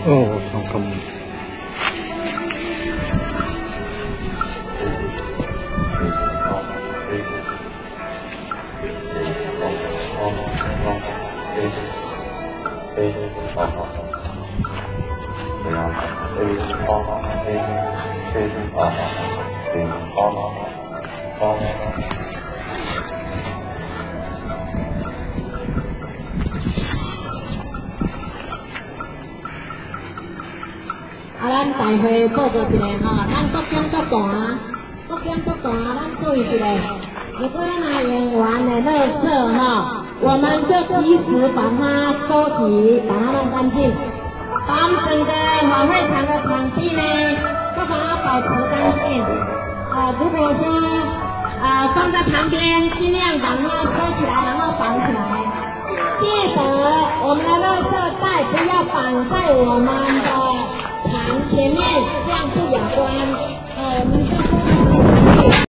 哦，잠깐만。 咱大会报告一下哈，咱国检国大，咱注意一下，如果咱拿用完的垃圾哈，我们就及时把它收集，把它弄干净，把我们整个晚会场的场地呢，都把它保持干净。如果说放在旁边，尽量把它收起来，然后绑起来。记得我们的垃圾袋不要绑在我们的前面，这样不雅观。我们就